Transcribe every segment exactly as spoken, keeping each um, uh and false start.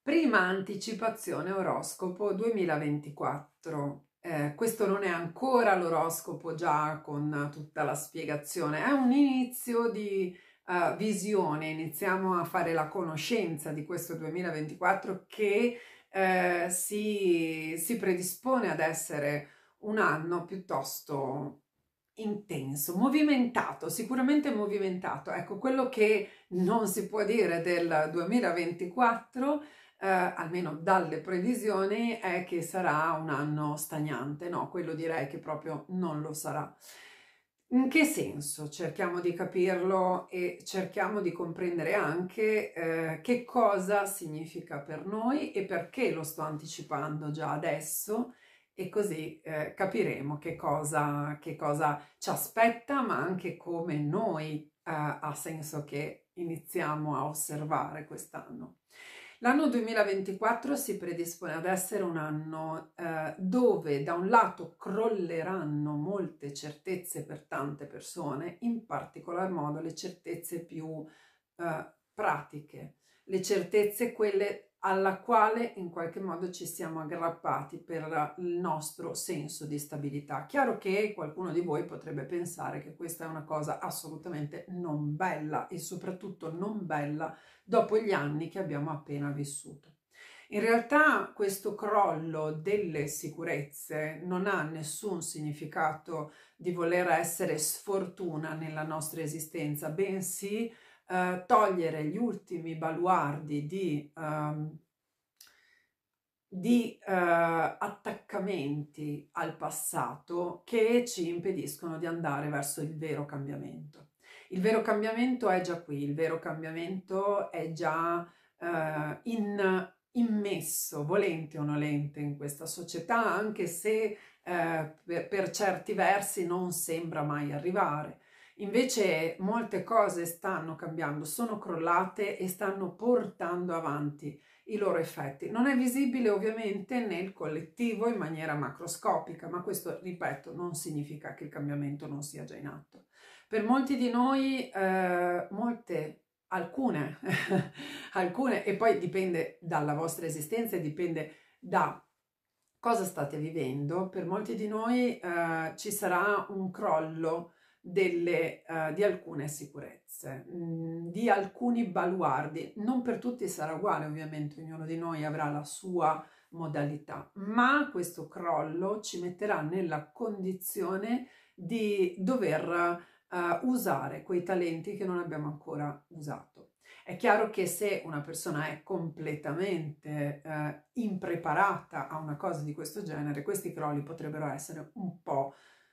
Prima anticipazione oroscopo duemilaventiquattro. Eh, questo non è ancora l'oroscopo già con tutta la spiegazione, è un inizio di uh, visione, iniziamo a fare la conoscenza di questo duemilaventiquattro che eh, si, si predispone ad essere un anno piuttosto intenso, movimentato, sicuramente movimentato. Ecco, quello che non si può dire del duemilaventiquattro, eh, almeno dalle previsioni, è che sarà un anno stagnante. No, quello direi che proprio non lo sarà. In che senso? Cerchiamo di capirlo e cerchiamo di comprendere anche eh, che cosa significa per noi e perché lo sto anticipando già adesso, e così eh, capiremo che cosa, che cosa ci aspetta, ma anche come noi eh, ha senso che iniziamo a osservare quest'anno. L'anno duemilaventiquattro si predispone ad essere un anno eh, dove da un lato crolleranno molte certezze per tante persone, in particolar modo le certezze più eh, pratiche, le certezze quelle alla quale in qualche modo ci siamo aggrappati per il nostro senso di stabilità. Chiaro che qualcuno di voi potrebbe pensare che questa è una cosa assolutamente non bella e soprattutto non bella dopo gli anni che abbiamo appena vissuto. In realtà questo crollo delle sicurezze non ha nessun significato di voler essere sfortuna nella nostra esistenza, bensì eh, togliere gli ultimi baluardi di, um, di uh, attaccamenti al passato che ci impediscono di andare verso il vero cambiamento. Il vero cambiamento è già qui, il vero cambiamento è già uh, in, immesso, volente o nolente, in questa società, anche se uh, per, per certi versi non sembra mai arrivare. Invece molte cose stanno cambiando, sono crollate e stanno portando avanti i loro effetti. Non è visibile ovviamente nel collettivo in maniera macroscopica, ma questo, ripeto, non significa che il cambiamento non sia già in atto. Per molti di noi, eh, molte, alcune, alcune, e poi dipende dalla vostra esistenza e dipende da cosa state vivendo, per molti di noi eh, ci sarà un crollo delle, uh, di alcune sicurezze, mh, di alcuni baluardi. Non per tutti sarà uguale, ovviamente, ognuno di noi avrà la sua modalità, ma questo crollo ci metterà nella condizione di dover uh, usare quei talenti che non abbiamo ancora usato. È chiaro che se una persona è completamente uh, impreparata a una cosa di questo genere, questi crolli potrebbero essere un po',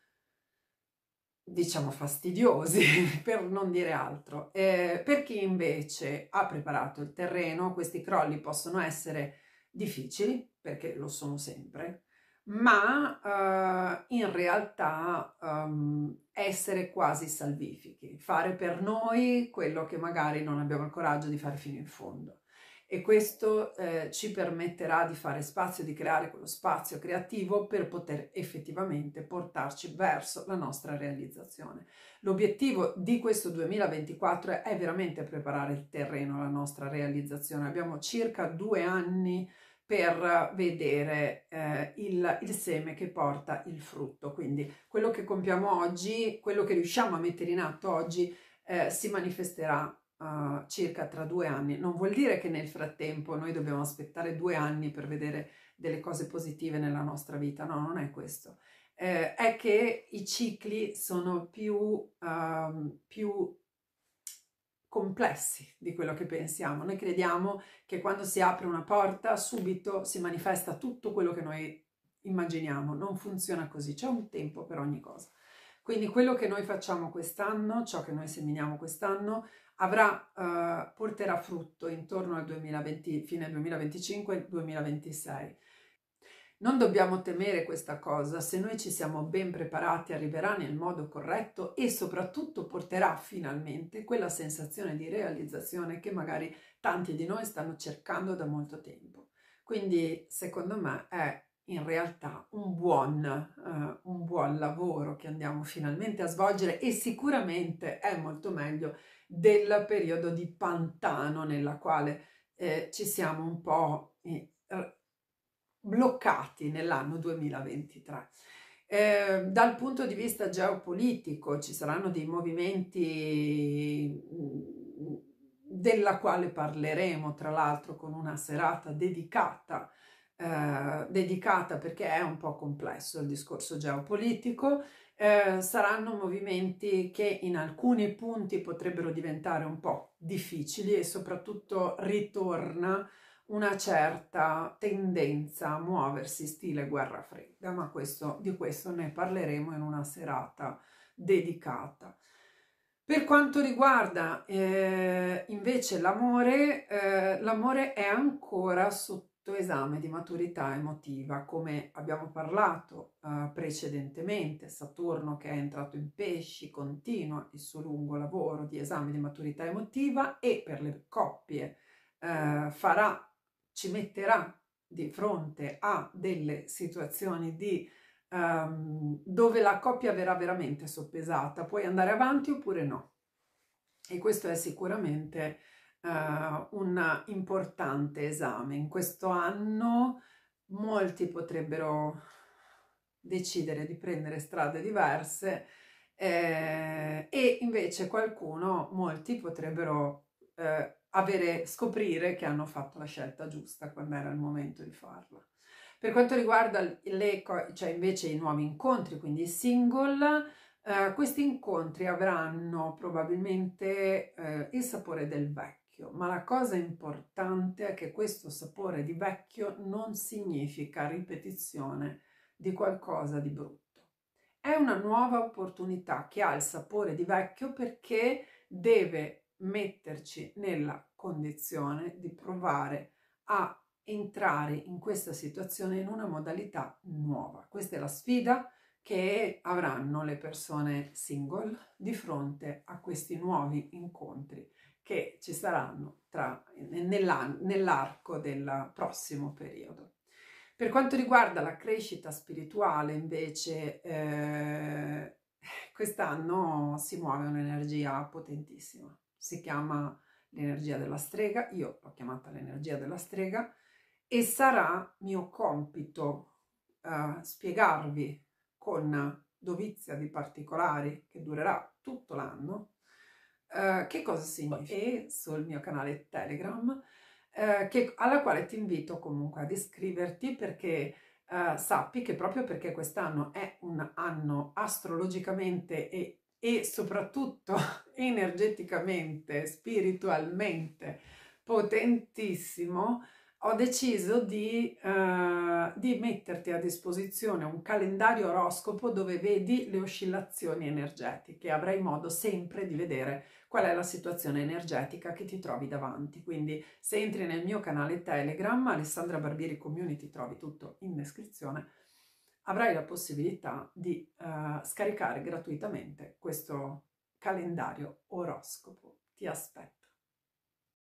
diciamo, fastidiosi, per non dire altro. Eh, per chi invece ha preparato il terreno, questi crolli possono essere difficili, perché lo sono sempre, ma eh, in realtà um, essere quasi salvifici, fare per noi quello che magari non abbiamo il coraggio di fare fino in fondo. E questo eh, ci permetterà di fare spazio, di creare quello spazio creativo per poter effettivamente portarci verso la nostra realizzazione. L'obiettivo di questo duemilaventiquattro è veramente preparare il terreno alla nostra realizzazione. Abbiamo circa due anni per vedere eh, il, il seme che porta il frutto. Quindi quello che compiamo oggi, quello che riusciamo a mettere in atto oggi, eh, si manifesterà Uh, circa tra due anni. Non vuol dire che nel frattempo noi dobbiamo aspettare due anni per vedere delle cose positive nella nostra vita, no, non è questo. Eh, è che i cicli sono più, uh, più complessi di quello che pensiamo. Noi crediamo che quando si apre una porta subito si manifesta tutto quello che noi immaginiamo. Non funziona così, c'è un tempo per ogni cosa. Quindi quello che noi facciamo quest'anno, ciò che noi seminiamo quest'anno, avrà, uh, porterà frutto intorno al duemilaventi, fine duemilaventicinque duemilaventisei. Non dobbiamo temere questa cosa, se noi ci siamo ben preparati arriverà nel modo corretto e soprattutto porterà finalmente quella sensazione di realizzazione che magari tanti di noi stanno cercando da molto tempo. Quindi secondo me è in realtà un buon, uh, un buon lavoro che andiamo finalmente a svolgere e sicuramente è molto meglio del periodo di pantano nella quale eh, ci siamo un po' eh, bloccati nell'anno duemilaventitré. Eh, dal punto di vista geopolitico ci saranno dei movimenti mh, della quale parleremo tra l'altro con una serata dedicata, eh, dedicata perché è un po' complesso il discorso geopolitico. Eh, saranno movimenti che in alcuni punti potrebbero diventare un po' difficili e soprattutto ritorna una certa tendenza a muoversi stile guerra fredda, ma questo, di questo ne parleremo in una serata dedicata. Per quanto riguarda eh, invece l'amore, eh, l'amore è ancora sotto esame di maturità emotiva, come abbiamo parlato eh, precedentemente. Saturno, che è entrato in pesci, continua il suo lungo lavoro di esame di maturità emotiva e per le coppie eh, farà ci metterà di fronte a delle situazioni di, um, dove la coppia verrà veramente soppesata, puoi andare avanti oppure no. E questo è sicuramente uh, un importante esame. In questo anno molti potrebbero decidere di prendere strade diverse eh, e invece qualcuno, molti potrebbero eh, avere, scoprire che hanno fatto la scelta giusta quando era il momento di farla. Per quanto riguarda le, cioè invece i nuovi incontri, quindi i single, eh, questi incontri avranno probabilmente eh, il sapore del vecchio, ma la cosa importante è che questo sapore di vecchio non significa ripetizione di qualcosa di brutto. È una nuova opportunità che ha il sapore di vecchio perché deve metterci nella condizione di provare a entrare in questa situazione in una modalità nuova. Questa è la sfida che avranno le persone single di fronte a questi nuovi incontri che ci saranno tra, nell'arco del prossimo periodo. Per quanto riguarda la crescita spirituale, invece, eh, quest'anno si muove un'energia potentissima. Si chiama l'energia della strega, io l'ho chiamata l'energia della strega, e sarà mio compito eh, spiegarvi con dovizia di particolari, che durerà tutto l'anno, eh, che cosa significa. E sul mio canale Telegram, eh, che, alla quale ti invito comunque ad iscriverti perché eh, sappi che proprio perché quest'anno è un anno astrologicamente e, e soprattutto energeticamente, spiritualmente potentissimo, ho deciso di, uh, di metterti a disposizione un calendario oroscopo dove vedi le oscillazioni energetiche. Avrai modo sempre di vedere qual è la situazione energetica che ti trovi davanti. Quindi se entri nel mio canale Telegram, Alessandra Barbieri Community, trovi tutto in descrizione, avrai la possibilità di uh, scaricare gratuitamente questo calendario oroscopo. Ti aspetto.